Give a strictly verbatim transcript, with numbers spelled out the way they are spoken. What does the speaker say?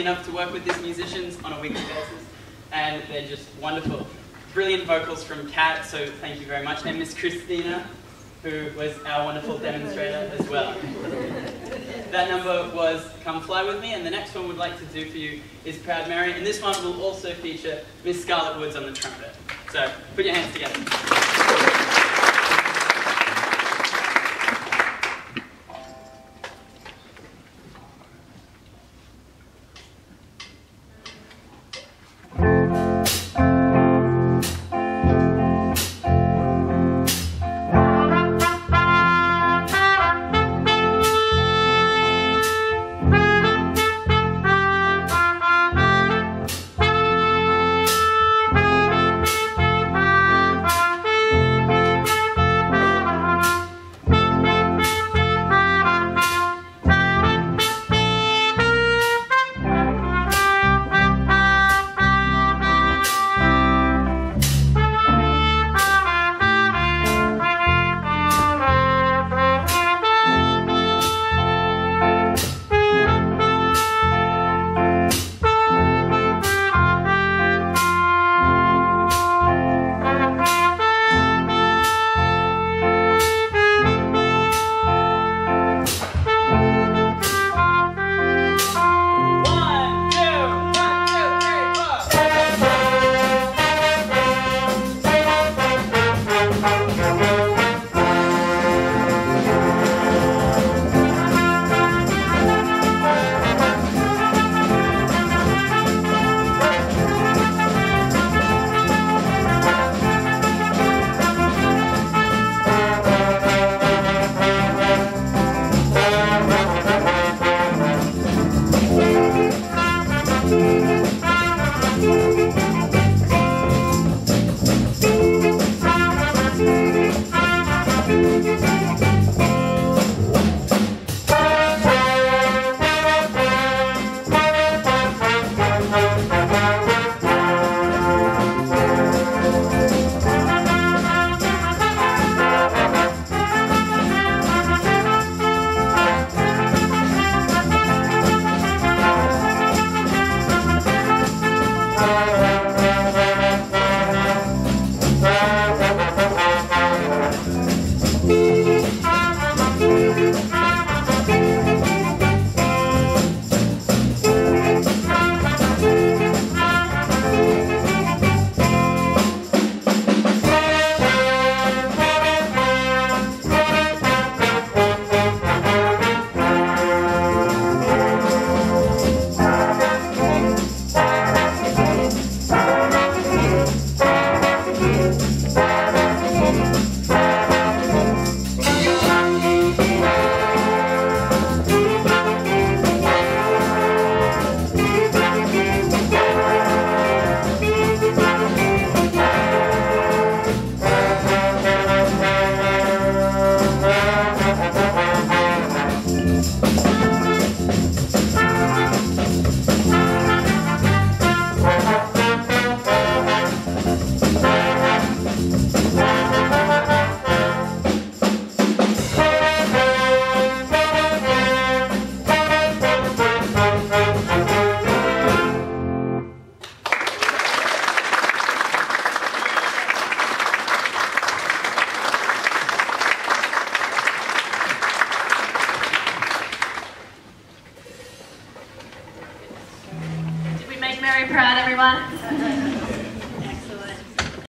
enough to work with these musicians on a weekly basis, and they're just wonderful. Brilliant vocals from Kat, so thank you very much, and Miss Christina, who was our wonderful demonstrator as well. That number was Come Fly With Me, and the next one we'd like to do for you is Proud Mary, and this one will also feature Miss Scarlett Woods on the trumpet. So, put your hands together. Very proud, everyone.